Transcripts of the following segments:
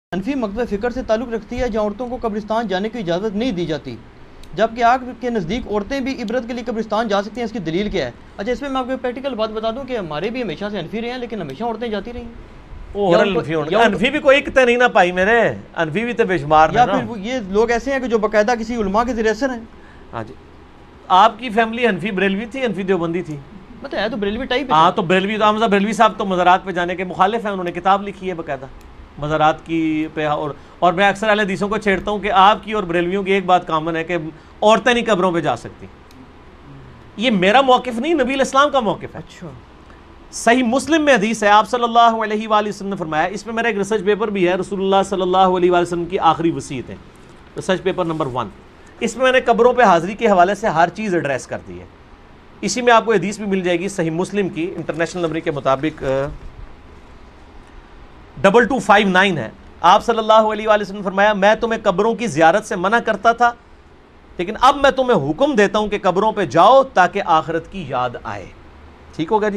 حنفی مکتب فکر سے تعلق رکھتی ہے جہاں عورتوں کو قبرستان جانے کی اجازت نہیں دی جاتی، جبکہ آپ کے نزدیک عورتیں بھی عبرت کے لیے قبرستان جا سکتی ہیں، اس کی دلیل کیا ہے؟ اچھا، اس میں آپ کو پریکٹیکل بات بتا دوں کہ ہمارے بھی ہمیشہ سے حنفی رہے ہیں، لیکن ہمیشہ عورتیں جاتی رہی ہیں۔ حنفی بھی کوئی کتے نہیں نہ پائی میرے، حنفی بھی تو بے شمار یا پھر یہ لوگ ایسے ہیں کہ جو باقاعدہ کسی علماء کے ذریعے اثر ہیں۔ ہاں جی، آپ کی فیملی حنفی بریلوی تھی، حنفی دیوبندی تھی؟ مطلب ہے تو بریلوی ٹائپ ہے۔ ہاں تو بریلوی تو حمزہ بریلوی صاحب تو مزارات پہ جانے کے مخالف ہیں، انہوں نے کتاب لکھی ہے باقاعدہ مزارات کی پہ، اور میں اکثر اہل حدیثوں کو چھیڑتا ہوں کہ آپ کی اور بریلویوں کی ایک بات کامن ہے کہ عورتیں نہیں قبروں پہ جا سکتی۔ یہ میرا موقف نہیں، نبی علیہ السلام کا موقف ہے۔ اچھا، صحیح مسلم میں حدیث ہے، آپ صلی اللہ علیہ وآلہ وسلم نے فرمایا، اس میں میرا ایک ریسرچ پیپر بھی ہے، رسول اللہ صلی اللہ علیہ وآلہ وسلم کی آخری وصیت ہے، ریسرچ پیپر نمبر 1۔ اس میں نے قبروں پہ حاضری کے حوالے سے ہر چیز ایڈریس کر دی ہے۔ اسی میں آپ کو حدیث بھی مل جائے گی صحیح مسلم کی، انٹرنیشنل نمبر کے مطابق 2259 ہے۔ آپ صلی اللہ علیہ وآلہ وسلم نے فرمایا، میں تمہیں قبروں کی زیارت سے منع کرتا تھا، لیکن اب میں تمہیں حکم دیتا ہوں کہ قبروں پہ جاؤ تاکہ آخرت کی یاد آئے۔ ٹھیک ہوگا جی؟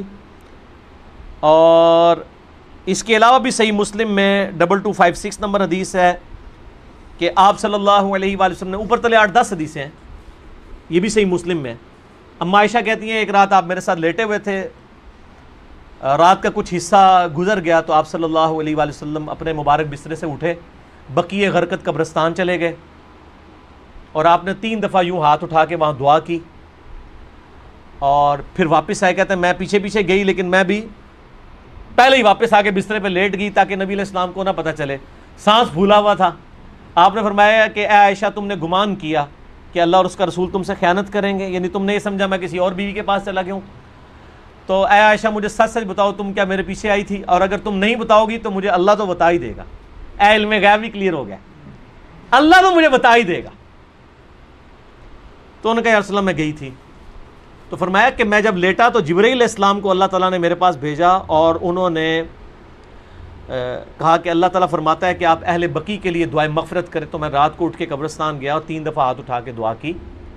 اور اس کے علاوہ بھی صحیح مسلم میں 2256 نمبر حدیث ہے کہ آپ صلی اللہ علیہ وآلہ وسلم نے، اوپر تلے 8-10 حدیثیں ہیں، یہ بھی صحیح مسلم میں۔ اما عائشہ کہتی ہیں ایک رات آپ میرے ساتھ لیٹے ہوئے تھے، رات کا کچھ حصہ گزر گیا تو آپ صلی اللہ علیہ وآلہ وسلم اپنے مبارک بسترے سے اٹھے، بقیع غرقد قبرستان چلے گئے، اور آپ نے 3 دفعہ یوں ہاتھ اٹھا کے وہاں دعا کی، اور پھر واپس آئے۔ کہتے ہیں میں پیچھے پیچھے گئی، لیکن میں بھی پہلے ہی واپس آ کے بسترے پہ لیٹ گئی تاکہ نبی علیہ السلام کو نہ پتہ چلے، سانس پھولا ہوا تھا۔ آپ نے فرمایا کہ اے عائشہ، تم نے گمان کیا کہ اللہ اور اس کا رسول تم سے خیانت کریں گے، یعنی تم نے یہ سمجھا میں کسی اور بیوی کے پاس چلا گیا ہوں، تو اے عائشہ مجھے سچ سچ بتاؤ، تم کیا میرے پیچھے آئی تھی؟ اور اگر تم نہیں بتاؤ گی تو مجھے اللہ تو بتا ہی دے گا۔ اے علم غیب بھی کلیئر ہو گیا، اللہ تو مجھے بتا ہی دے گا۔ تو انہوں نے کہا یا رسول اللہ میں گئی تھی۔ تو فرمایا کہ میں جب لیٹا تو جبرائیل علیہ السلام کو اللہ تعالیٰ نے میرے پاس بھیجا، اور انہوں نے کہا کہ اللہ تعالیٰ فرماتا ہے کہ آپ اہل بقیع کے لیے دعائے مغفرت کریں۔ تو میں رات کو اٹھ کے قبرستان گیا اور 3 دفعہ ہاتھ اٹھا کے دعا کی۔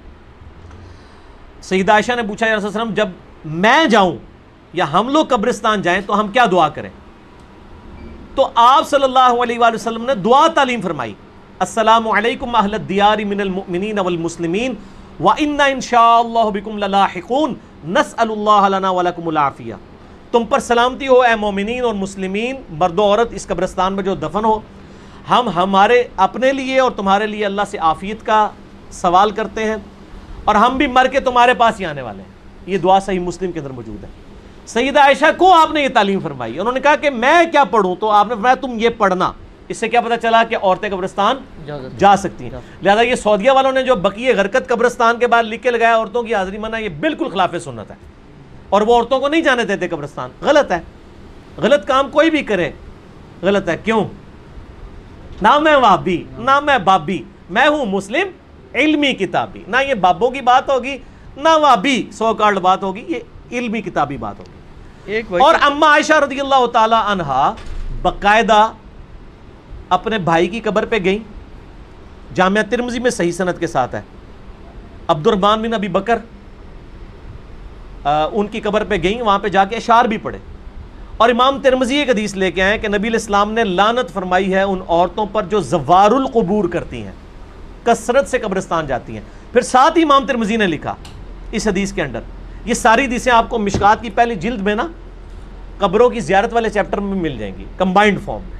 سیدہ عائشہ نے پوچھا یا رسول اللہ جب میں جاؤں یا ہم لوگ قبرستان جائیں تو ہم کیا دعا کریں؟ تو آپ صلی اللہ علیہ وآلہ وسلم نے دعا تعلیم فرمائی، السلام علیکم اہل الدیار من المؤمنین والمسلمین وَإِنَّا إِن شَاءَ اللَّهُ بِكُمْ لَلَاحِقُونَ نَسْأَلُ اللَّهَ لَنَا وَلَكُمُ الْعَافِيَةَ۔ تم پر سلامتی ہو اے مومنین اور مسلمین، مرد و عورت اس قبرستان میں جو دفن ہو، ہم ہمارے اپنے لیے اور تمہارے لیے اللہ سے عافیت کا سوال کرتے ہیں، اور ہم بھی مر کے تمہارے پاس ہی آنے والے ہیں۔ یہ دعا صحیح مسلم کے اندر موجود ہے۔ سیدہ عائشہ کو آپ نے یہ تعلیم فرمائی، انہوں نے کہا کہ میں کیا پڑھوں؟ تو آپ نے فرمایا تم یہ پڑھنا۔ اس سے کیا پتہ چلا کہ عورتیں قبرستان جا سکتی ہیں۔ لہذا یہ سعودیہ والوں نے جو بقیع غرقد قبرستان کے بعد لکھ کے لگایا عورتوں کی حاضری منع، یہ بالکل خلاف سنت ہے، اور وہ عورتوں کو نہیں جانے دیتے قبرستان۔ غلط ہے، غلط کام کوئی بھی کرے غلط ہے۔ کیوں؟ نہ میں وہابی نہ میں بابی، میں ہوں مسلم علمی کتابی۔ نہ یہ بابوں کی بات ہوگی نہ وہابی سو کارڈ بات ہوگی، یہ علمی کتابی بات ہوگی۔ اور اما عائشہ رضی اللہ تعالی عنہا باقاعدہ اپنے بھائی کی قبر پہ گئیں، جامعہ ترمذی میں صحیح سند کے ساتھ ہے، عبد الرحمن بن ابی بکر ان کی قبر پہ گئیں، وہاں پہ جا کے اشعار بھی پڑھے، اور امام ترمذی ایک حدیث لے کے آئے کہ نبی علیہ السلام نے لعنت فرمائی ہے ان عورتوں پر جو زوار القبور کرتی ہیں، کثرت سے قبرستان جاتی ہیں۔ پھر ساتھ ہی امام ترمذی نے لکھا اس حدیث کے اندر، یہ ساری حدیثیں آپ کو مشکات کی پہلی جلد میں نا قبروں کی زیارت والے چیپٹر میں مل جائیں گی کمبائنڈ فارم میں۔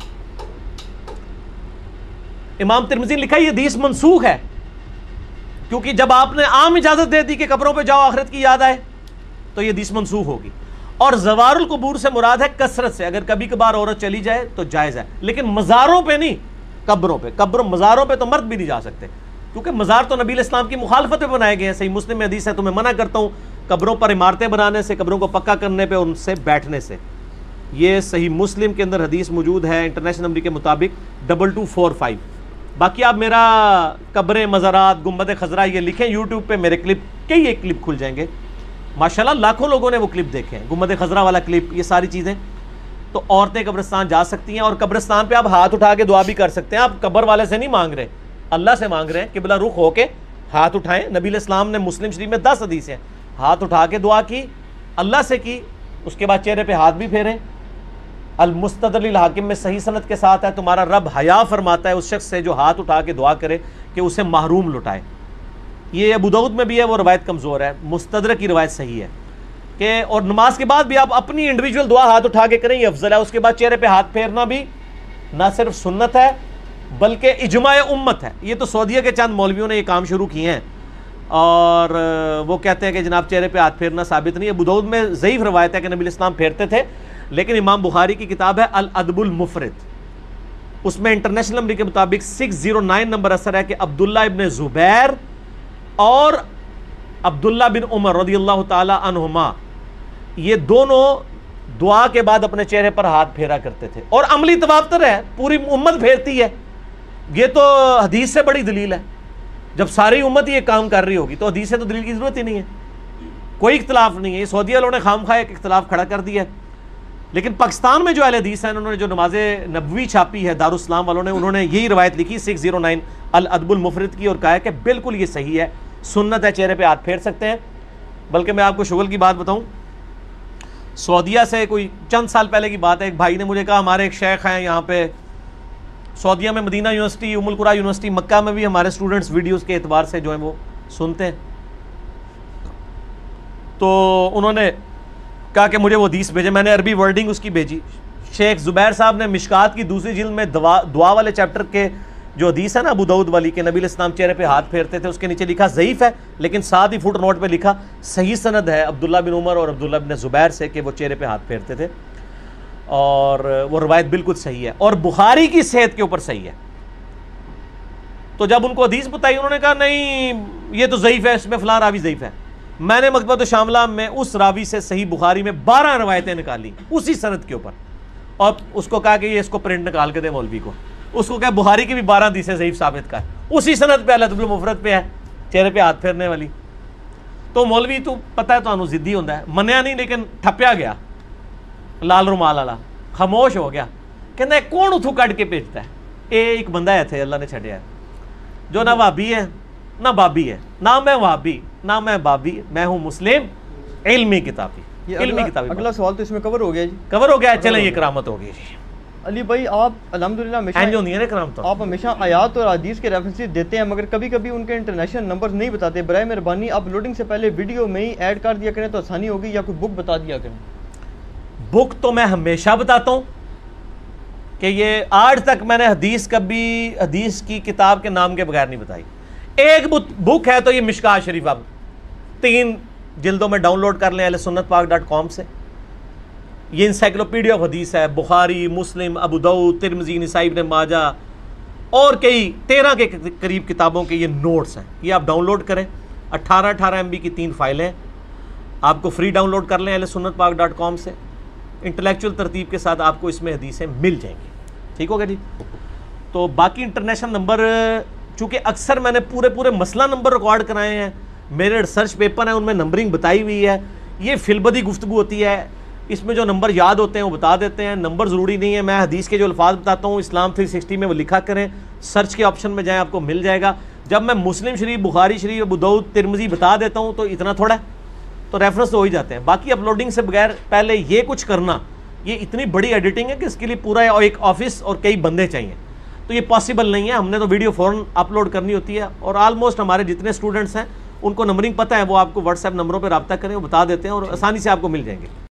امام ترمذی نے لکھا یہ حدیث منسوخ ہے، کیونکہ جب آپ نے عام اجازت دے دی کہ قبروں پہ جاؤ آخرت کی یاد آئے تو یہ حدیث منسوخ ہوگی۔ اور زوار القبور سے مراد ہے کثرت سے، اگر کبھی کبھار عورت چلی جائے تو جائز ہے، لیکن مزاروں پہ نہیں، قبروں پہ۔ مزاروں پہ تو مرد بھی نہیں جا سکتے، کیونکہ مزار تو نبی علیہ السلام کی مخالفت پہ بنائے گئے ہیں۔ صحیح مسلم میں حدیث ہے، تمہیں منع کرتا ہوں قبروں پر عمارتیں بنانے سے، قبروں کو پکا کرنے پہ، ان سے بیٹھنے سے۔ یہ صحیح مسلم کے اندر حدیث موجود ہے انٹرنیشنل نمبر کے مطابق 2245۔ باقی آپ میرا قبریں، مزارات، گنبد خضرا یہ لکھیں یوٹیوب پہ، میرے کلپ کئی ایک کلپ کھل جائیں گے، ماشاءاللہ لاکھوں لوگوں نے وہ کلپ دیکھے ہیں، گنبد خضرا والا کلپ، یہ ساری چیزیں۔ تو عورتیں قبرستان جا سکتی ہیں، اور قبرستان پہ آپ ہاتھ اٹھا کے دعا بھی کر سکتے ہیں۔ آپ قبر والے سے نہیں مانگ رہے، اللہ سے مانگ رہے ہیں، قبلہ رخ ہو کے ہاتھ اٹھائیں۔ نبی علیہ السلام نے مسلم شریف میں 10 حدیث ہیں، ہاتھ اٹھا کے دعا کی، اللہ سے کی، اس کے بعد چہرے پہ ہاتھ بھی پھیریں، المستدرک للحاکم میں صحیح سند کے ساتھ ہے تمہارا رب حیا فرماتا ہے اس شخص سے جو ہاتھ اٹھا کے دعا کرے کہ اسے محروم لٹائے. یہ ابو داؤد میں بھی ہے, وہ روایت کمزور ہے. مستدرک کی روایت صحیح ہے کہ اور نماز کے بعد بھی آپ اپنی انڈیویجول دعا ہاتھ اٹھا کے کریں, یہ افضل ہے. اس کے بعد چہرے پہ ہاتھ پھیرنا بھی نہ صرف سنت ہے بلکہ اجماع امت ہے. یہ تو سعودیہ کے چند مولویوں نے یہ کام شروع کیے ہیں اور وہ کہتے ہیں کہ جناب چہرے پہ ہاتھ پھیرنا ثابت نہیں ہے. ابو داؤد میں ضعیف روایت ہے کہ نبی الاسلام پھیرتے تھے, لیکن امام بخاری کی کتاب ہے الادب المفرد, اس میں انٹرنیشنل نمبر کے مطابق 609 نمبر اثر ہے کہ عبداللہ ابن زبیر اور عبداللہ بن عمر رضی اللہ تعالی عنہما یہ دونوں دعا کے بعد اپنے چہرے پر ہاتھ پھیرا کرتے تھے. اور عملی تواتر ہے, پوری امت پھیرتی ہے. یہ تو حدیث سے بڑی دلیل ہے. جب ساری امت یہ کام کر رہی ہوگی تو حدیث سے تو دلیل کی ضرورت ہی نہیں ہے, کوئی اختلاف نہیں ہے. یہ سعودی والوں نے خام خواہ ایک اختلاف کھڑا کر دیا ہے. لیکن پاکستان میں جو اہل حدیث ہیں انہوں نے جو نماز نبوی چھاپی ہے دارالاسلام والوں نے, انہوں نے یہی روایت لکھی 609 الادب المفرد کی اور کہا ہے کہ بالکل یہ صحیح ہے, سنت ہے, چہرے پہ ہاتھ پھیر سکتے ہیں. بلکہ میں آپ کو شغل کی بات بتاؤں, سعودیہ سے کوئی چند سال پہلے کی بات ہے, ایک بھائی نے مجھے کہا ہمارے ایک شیخ ہیں یہاں پہ سعودیہ میں, مدینہ یونیورسٹی, ام القریٰ یونیورسٹی, مکہ میں بھی ہمارے اسٹوڈنٹس ویڈیوز کے اعتبار سے جو ہیں وہ سنتے ہیں. تو انہوں نے کہا کہ مجھے وہ حدیث بھیجے, میں نے عربی ورڈنگ اس کی بھیجی. شیخ زبیر صاحب نے مشکات کی دوسری جلد میں دعا والے چیپٹر کے جو حدیث ہے نا ابو داؤد والی کہ نبی الاسلام چہرے پہ ہاتھ پھیرتے تھے, اس کے نیچے لکھا ضعیف ہے, لیکن ساتھ ہی فٹ نوٹ پہ لکھا صحیح سند ہے عبداللہ بن عمر اور عبداللہ بن زبیر سے کہ وہ چہرے پہ ہاتھ پھیرتے تھے, اور وہ روایت بالکل صحیح ہے اور بخاری کی صحت کے اوپر صحیح ہے. تو جب ان کو حدیث بتائی انہوں نے کہا نہیں یہ تو ضعیف ہے, اس میں فلاں راوی ضعیف ہے. میں نے مکتبۃ الشاملہ میں اس راوی سے صحیح بخاری میں 12 روایتیں نکالی اسی سند کے اوپر, اور اس کو کہا کہ یہ اس کو پرنٹ نکال کے دے مولوی کو. اس کو کہا بخاری کی بھی 12 حدیثیں ضعیف ثابت کا ہے, اسی سند پہ الادب المفرد پہ ہے چہرے پہ ہاتھ پھیرنے والی. تو مولوی تو پتہ ہے تو ضدی ہوتا ہے, منیا نہیں لیکن ٹھپیا گیا لال رومال والا, خاموش ہو گیا. کہنا کون اتھو کٹ کے بھیجتا ہے؟ ایک بندہ ہے تھے اللہ نے چھڑیا ہے جو نہ وہابی ہے نہ بابی ہے, نہ میں وہابی نہ میں بابی, میں ہوں مسلم علمی کتابی. علمی کتابی. اگلا سوال تو اس میں کور ہو گیا جی, کور ہو گیا. چلیں یہ کرامت ہو گئی جی. علی بھائی آپ الحمدللہ آپ ہمیشہ آیات اور حدیث کے ریفرنسز دیتے ہیں, مگر کبھی کبھی ان کے انٹرنیشنل نمبر نہیں بتاتے. برائے مہربانی آپ لوڈنگ سے پہلے ویڈیو میں ہی ایڈ کر دیا کریں تو آسانی ہوگی, یا کوئی بک بتا دیا کریں. بک تو میں ہمیشہ بتاتا ہوں کہ یہ آج تک میں نے حدیث کبھی حدیث کی کتاب کے نام کے بغیر نہیں بتائی. ایک بک ہے تو یہ مشکات شریف, اب 3 جلدوں میں ڈاؤن لوڈ کر لیں ahlsunnatpak.com سے. یہ انسائکلوپیڈیا آف حدیث ہے, بخاری, مسلم, ابو داؤد, ترمذی, نسائی, ابن ماجہ اور کئی 13 کے قریب کتابوں کے یہ نوٹس ہیں. یہ آپ ڈاؤن لوڈ کریں, 18 MB کی 3 فائلیں آپ کو فری ڈاؤن لوڈ کر لیں ahlsunnatpak.com سے. انٹلیکچوئل ترتیب کے ساتھ آپ کو اس میں حدیثیں مل جائیں گی. ٹھیک ہوگا جی. تو باقی انٹرنیشنل نمبر چونکہ اکثر میں نے پورے مسئلہ نمبر ریکارڈ کرائے ہیں, میرے ریسرچ پیپر ہیں ان میں نمبرنگ بتائی ہوئی ہے. یہ فی البدی گفتگو ہوتی ہے, اس میں جو نمبر یاد ہوتے ہیں وہ بتا دیتے ہیں, نمبر ضروری نہیں ہے. میں حدیث کے جو الفاظ بتاتا ہوں اسلام 360 میں وہ لکھا کریں, سرچ کے آپشن میں جائیں آپ کو مل جائے گا. جب میں مسلم شریف, بخاری شریف, ابو داؤد, ترمذی بتا دیتا ہوں تو اتنا تھوڑا ہے, تو ریفرنس تو ہو ہی جاتے ہیں. باقی اپلوڈنگ سے بغیر پہلے یہ کچھ کرنا, یہ اتنی بڑی ایڈیٹنگ ہے کہ اس کے لیے پورا ایک آفس اور کئی بندے چاہیے, تو یہ پاسبل نہیں ہے. ہم نے تو ویڈیو فوراً اپلوڈ کرنی ہوتی ہے, اور آلموسٹ ہمارے جتنے اسٹوڈنٹس ہیں ان کو نمبرنگ پتہ ہے, وہ آپ کو واٹس ایپ نمبروں پہ رابطہ کریں, وہ بتا دیتے ہیں اور آسانی سے آپ کو مل جائیں گے.